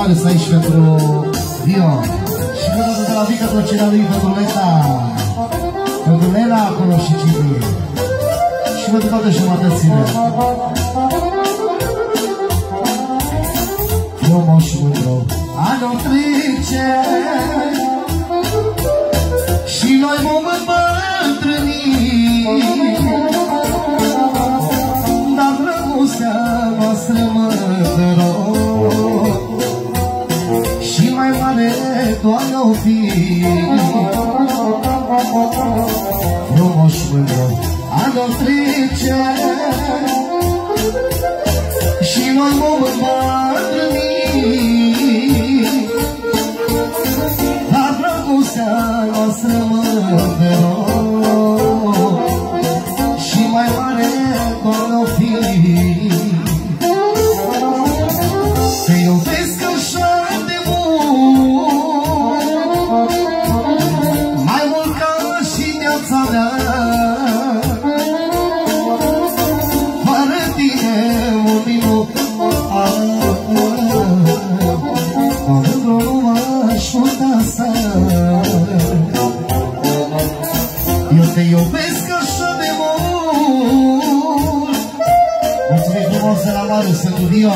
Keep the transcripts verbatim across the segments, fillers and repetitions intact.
Marius aici pentru Rio. Și văd de la Vică plăcerea lui pentru Lena. Pentru Lena acolo și Cibi. Și pentru toate jumătățile. Frumos și mândru. Anul trece și noi vom îmbătrâni, dar dragostea noastră mândră și mai mare doar o fi. Frumos și mândru. Anul trece și noi vom îmbătrâni, dar dragostea noastră mândră și mai mare doar o fi. Te iubesc așa de mult, mai mult ca și viața mea. Fără tine un minut nu m-aș putea sta. Eu te iubesc așa de mult. Mulțumim frumos de la Marius pentru Rio.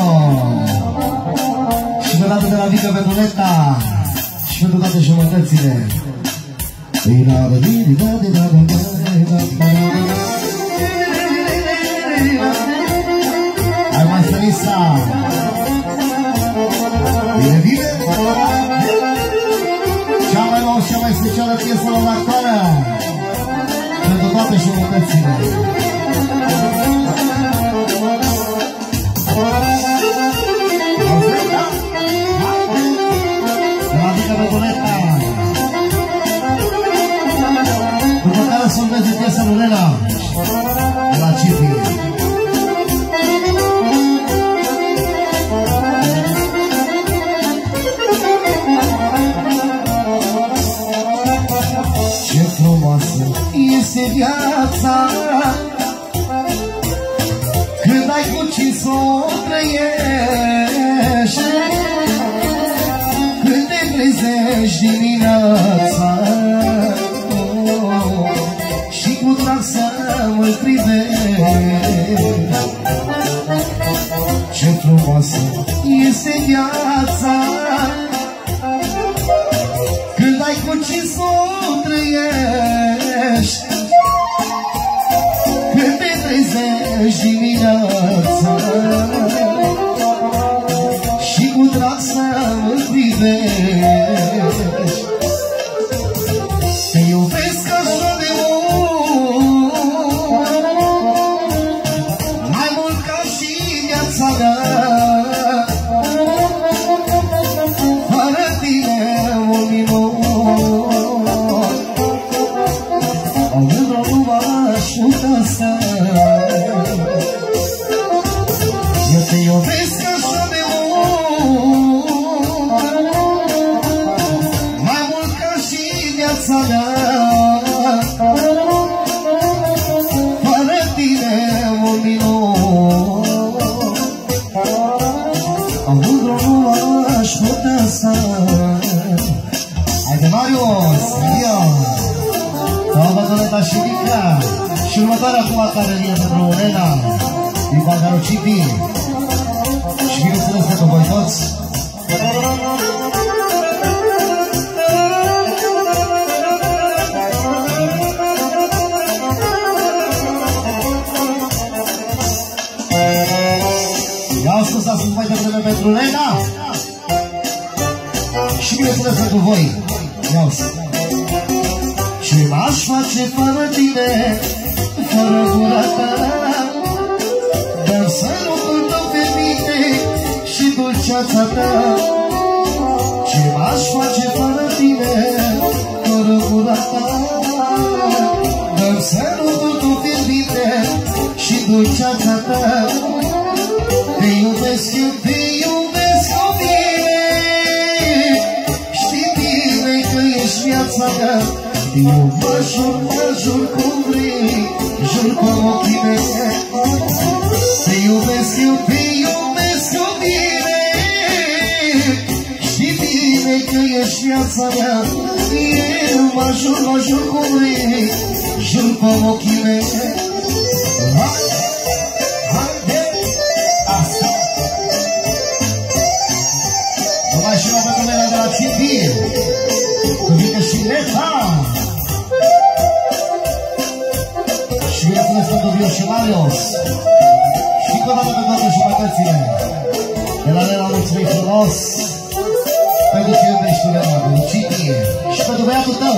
Și de dată de la Vică pentru Leta. Și pentru toate jumătățile. Hai mai Sănisa. Bine, bine? Cea mai nouă, cea mai specială piesă la actuală pentru toate jumătățile. De la Vică pentru Leta. După care să urmeze piesa lui Lena de la Cipi. Ce frumoasă este viața când ai cu cine să o trăiești, când te trezești dimineața și cu drag să mă privești. Ce frumoasă este viața când ai cu cine să o trăiești, când te trezești dimineața și cu drag să mă privești. Te iubesc așa de mult, mai mult ca și viața mea. Fără tine un minut nu m-aș putea sta. Eu te iubesc așa de mult, mai mult ca și viața mea. Fără tine un minut nu m-aș putea sta. Haide Marius, ia! Doamna Doleta și Vica. Și următoarea acum care vine pentru Lena din Bancarul Cipi. Și bineînțeles pentru voi toți. I-au spus să sunt mai devreme pentru Lena. Și bineînțeles pentru voi. I-au spus. Ce m-aș face fără tine, fără gura ta, dar sărutul tău pe mine și dulceața ta. Ce m-aș face fără tine, fără gura ta, dar sărutul tău pe mine și dulceața ta. Te iubesc, eu te iubesc cu mine, știi bine că ești viața mea. Eu mă jur, mă jur cum vrei, jur cu ochii mei. Te iubesc, eu te iubesc cu mine, ești viața mea. Eu mă jur, mă jur cum vrei, jur pe ochii mei. Haide, haide, asta. Nu mai și la pentru mine de la Cipie, că vine și Leta. Și bineînțeles pentru Vio și Marius. Și cu dată pe toate jumătățile. De la Lela mulțumim frumos. Pentru că iubești tu Lela, pentru Cipie. Și pentru băiatul tău.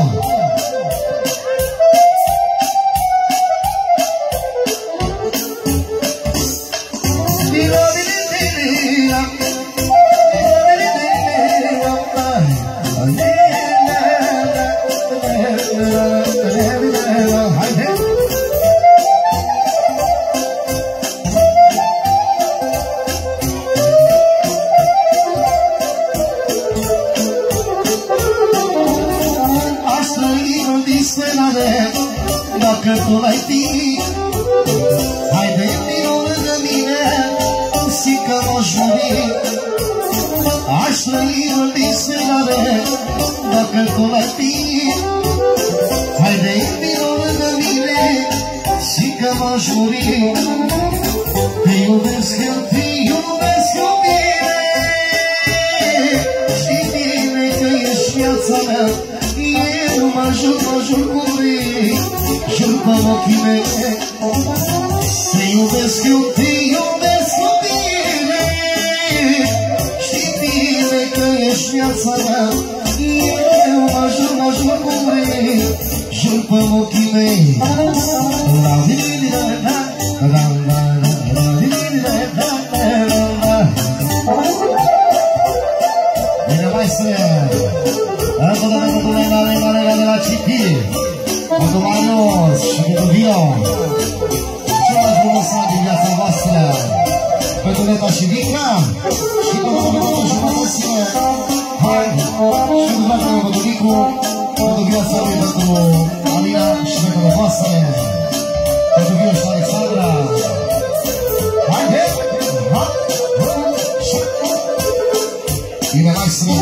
Dacă tu l-ai fi, haide vino lângă mine, zic că m-aș muri. Aș trăi în disperare, dacă tu l-ai fi, haide vino lângă mine, zic că m-aș muri. Te iubesc eu, te iubesc eu bine, știi bine că ești viața mea. Eu mă jur, mă jur cum vrei, jur pe ochii mei. Te iubesc eu, te iubesc eu bine, știi bine că ești viața mea. Eu mă jur, mă jur cum vrei, jur pe ochii mei. Bine, maestre! Încă o dată pentru Lela, Lela, Lela de la Cipie, pentru Marius și pentru Vio. Cel mai frumos an din viața voastră, pentru Leta și Vica, și pentru toate jumătățile. Hai, și pentru toate pentru Vicu, pentru viața lui, pentru Alina și pentru voastre, pentru Vio și Alexandra. Haide! Ha! Bine, maestre!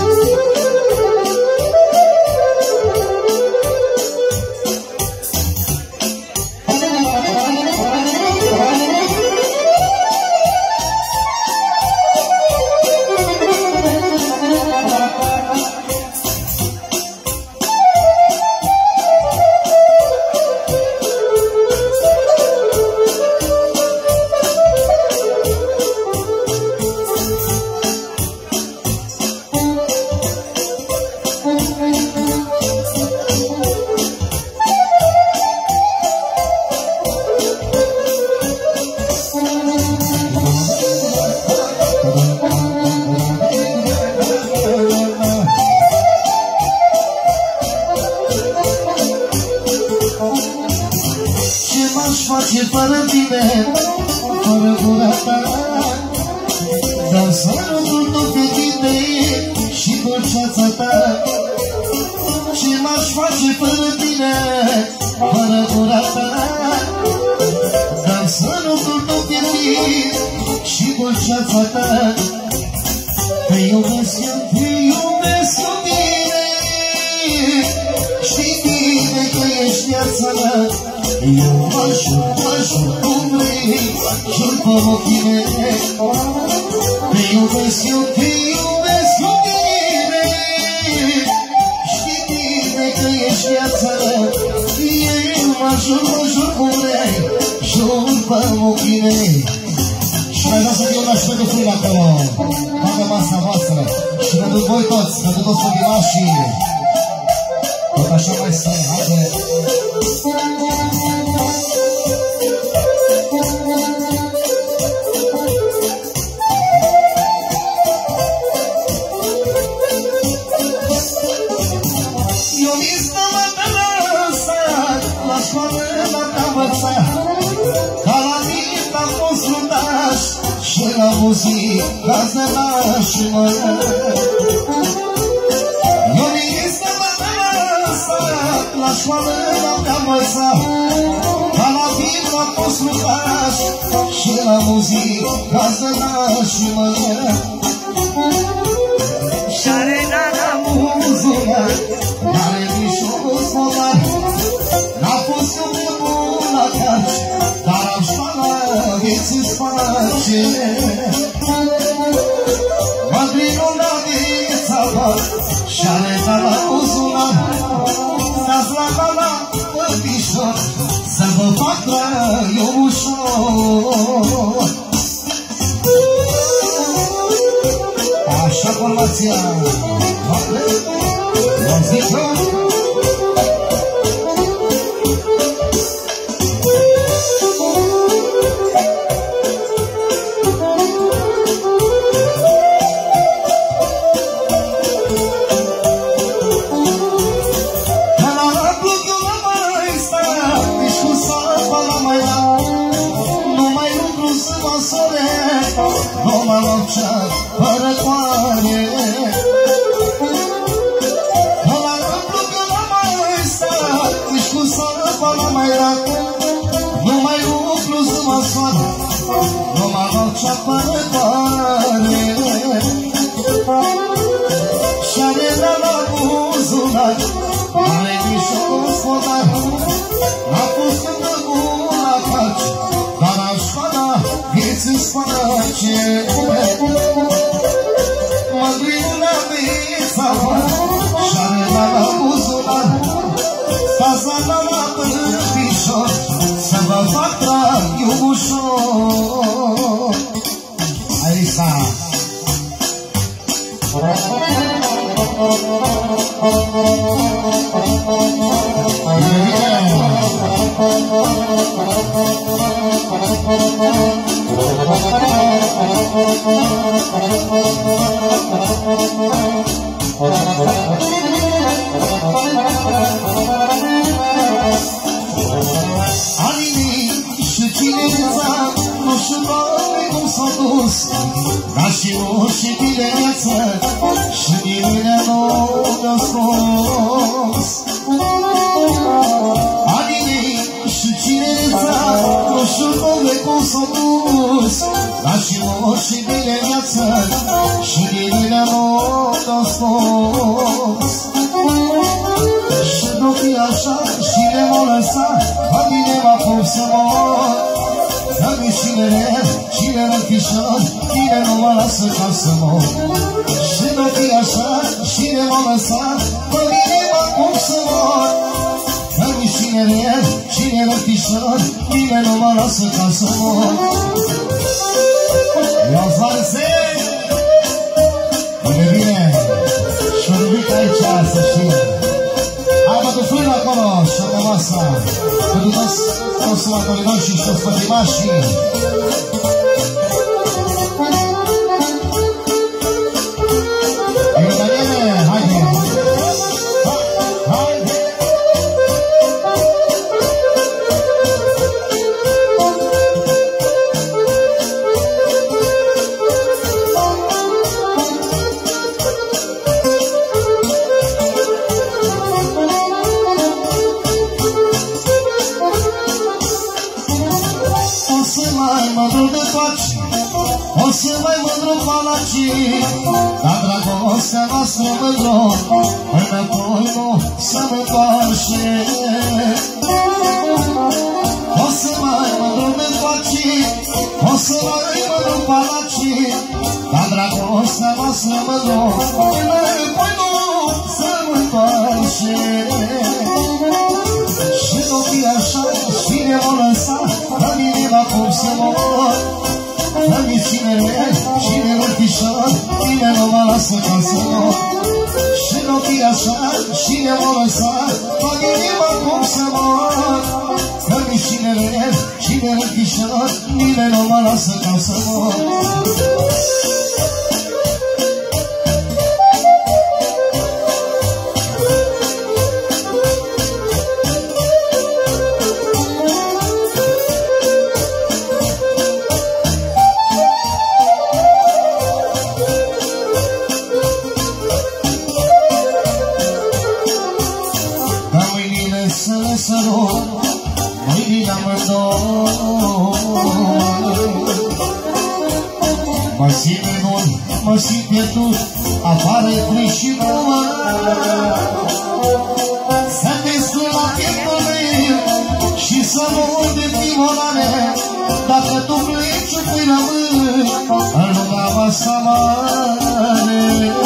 face fără tine, fără gura ta. Dau sărutul tot pe tine și dulceața ta. Ce m-aș face fără tine, fără gura ta. Dau sărutul tot pe tine și dulceața ta. Te iubesc eu, te iubesc eu bine. Știi bine că ești viața mea. Eu mă jur, mă jur cum vrei, jur pe ochii mei. Te iubesc eu, te iubesc eu bine. Știi bine că ești viața mea. Eu mă jur, mă jur cum vrei, jur pe ochii mei. Și mai vreau să fie un așa de frâine acolo, toată masa voastră. Și pentru voi toți, pentru toți copilașii. Tot așa mai să haide. Eu nici nu m-am lăsat, la școală m-am învățat. Ca la mine am fost lundaș și la muzică zănaș mă. Eu nici nu m-am lăsat, la școală m-am învățat. Ca la mine am fost lundaș și la muzică zănaș mă. Și-are nana muzică ce Madrinul n-a viața și-are da la buzunar. Stați la mama păpișor să vă fac traiul ușor. Așa formația Doamne, vă zic eu. Nu mă locea fără coare. Ăla râmplu că n-am mai stat, nici cu sărăpa n-am mai rat. Nu mai umplu să mă soară, nu mă locea fără coare. Și-are la buzunar, are mișorul sfodar. A pus când gura taci, dar aș-fana vieți-ți face. Măduiul la viața și-are la la buzunar. Staza la la păpișor să vă fac traiul ușor. Alisa Alini și cineța nu știu doamne cum s-a dus. Dar și nu și bine viață și nimeni nu ne-a scos. Alini și cineța nu știu doamne cum s-a dus. Dar și nu și bine viață și nimeni nu ne-a scos. Și nu fi așa și ne mă lăsa, a mine mă cum să mor. Dă-mi cinele, cinele fișor, mine nu mă lasă ca să mor. Și nu fi așa și ne mă lăsa, a mine mă cum să mor. Dă-mi cinele, cinele fișor, mine nu mă lasă ca să mor. Ia-ți valse! Bine, bine! Și-o ridic aici să știe. Hai mă tu frână acolo și-o pe masa. Pentru toți consumatorii noștri și toți pătimașii. Bine, Daniele, haide! Haide! O să mai mândru palacii, dar dragostea noastră mândru, înapoi nu să mă întoarce. O să mai mândru mântoacii, o să mai mândru palacii, dar dragostea noastră mândru, înapoi nu să mă întoarce. Și nu fi așa, și ne mă lăsa, la mine la cum să mor. Dă-mi cinele, cinele fișor, mine nu mă lasă ca să mor. Și nu fi așa, și ne mă lăsa, la mine mă cum să mor. Dă-mi cinele, cinele fișor, mine nu mă lasă ca să mor. Mă simt minun, mă simt pierdut, apare fric și nouă. Să te sun la pieptul meu și să mor de timolare. Dacă tu pleci, pui rămân. în lumea voastră mare.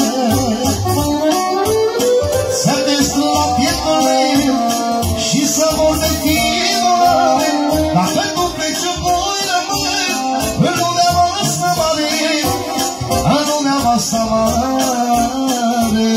Să te strâng la pieptul meu și să vor de tine, dacă tu pleci voi rămâi în lumea voastră mare, în lumea voastră mare.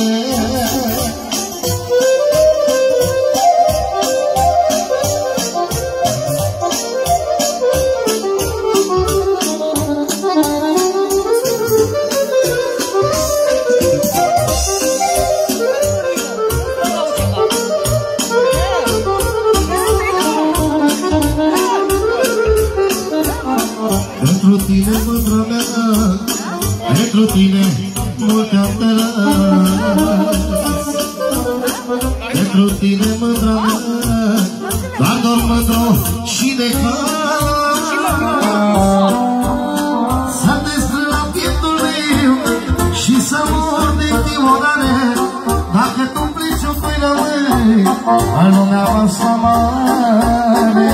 Pentru tine, mândră mea, pentru tine mult-am tărat. Pentru tine, mândră mea, doar dorm mândru și de cal. Să te strâng la pieptul meu și să mor de timorare, dacă tu pleci o pui rămâi în lumea voastră mare.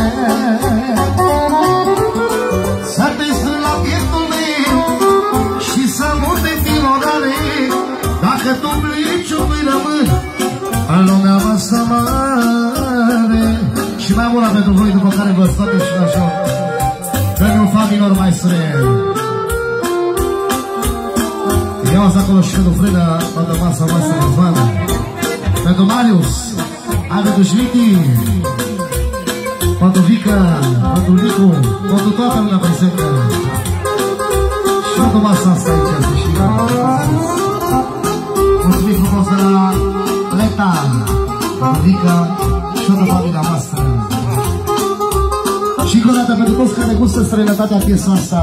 Să te strâng la pieptul meu și să mor de timorare, dacă tu pleci o pui rămâi în lumea voastră mare. Și mai mult pentru voi, după care vă scoate și la joc, că nu fac minor mai străini. Iau-ți acolo și pentru frână, toată masa voastră răzvană. Pentru Marius, pentru Dușmiti, pentru Vica, pentru Nicu, pentru toată lumea prezentă. Și toată masa asta aici, să știi. Mulțumim frumos de la Leta, pentru Vica și toată familia noastră. Și încă o dată pentru toți care gustă străinătatea piesa asta.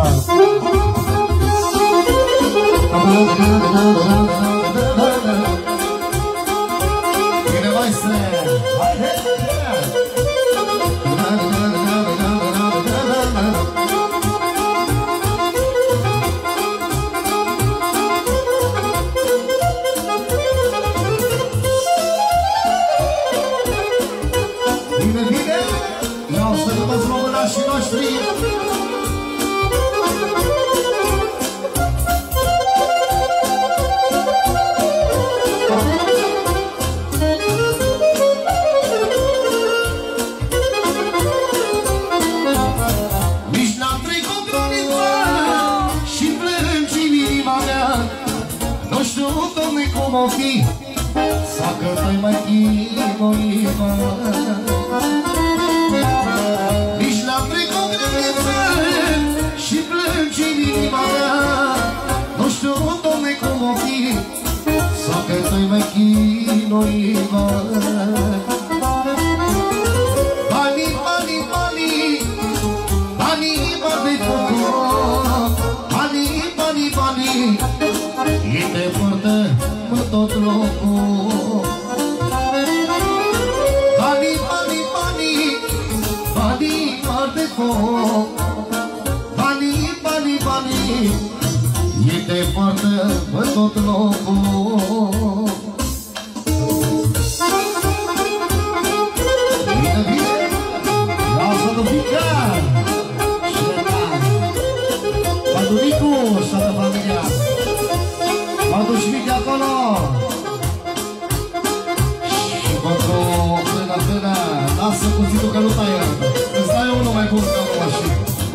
Bine, maestre! Bine, bine! Iau să dă toți românașii noștri! Cum o fi, să-că te mai chinuima. Nici n-am trecut granița și plângi în inima mea. Nu știu, Doamne, cum o fi, să-că te mai chinuima. Banii, banii, banii, banii, banii, banii, banii, banii, ei te poartă tot locul. Banii, banii, banii, banii mari de foc. Banii, banii, banii, ei te poartă pe tot locul. Bine, bine, lasă-l un picat. Și de tare Paduricu și toată familia. M-a și mic de acolo. Și pentru frână, frână, lasă cuțitul că nu taie. Îți dai unul mai bun ca o mașină.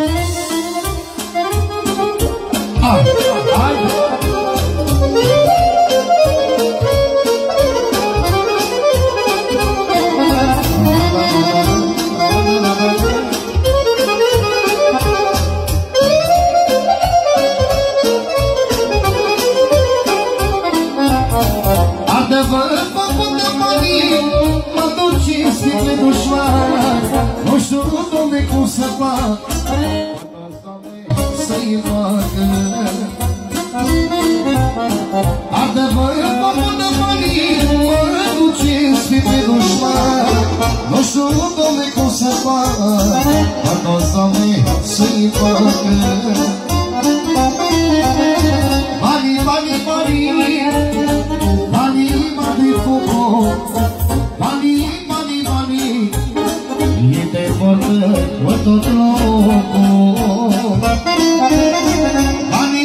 Hai, hai! Adevărat făcut de manii, mă duci în sticle dușman. Nu știu, Doamne, cum să fac să-i facă. Adevărat făcut de manii, mă duci în sticle dușman. Nu știu, Doamne, cum să fac să-i facă. Banii, banii, banii, banii, banii, foc. Banii, banii, banii, ei te poartă pe tot locul. Banii,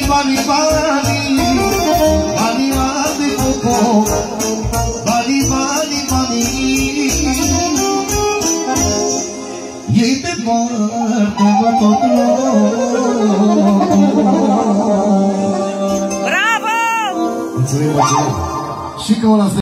Și că o las